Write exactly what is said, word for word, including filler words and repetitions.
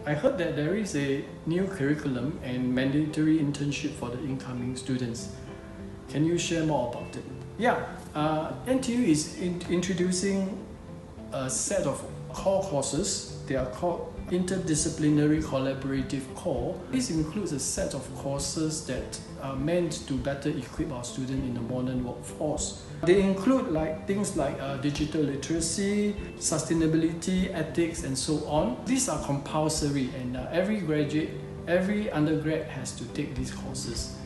I heard that there is a new curriculum and mandatory internship for the incoming students. Can you share more about it? Yeah, uh, N T U is in introducing a set of core courses. They are called Interdisciplinary Collaborative Core. This includes a set of courses that are meant to better equip our students in the modern workforce. They include like things like uh, digital literacy, sustainability, ethics, and so on. These are compulsory, and uh, every graduate, every undergrad has to take these courses.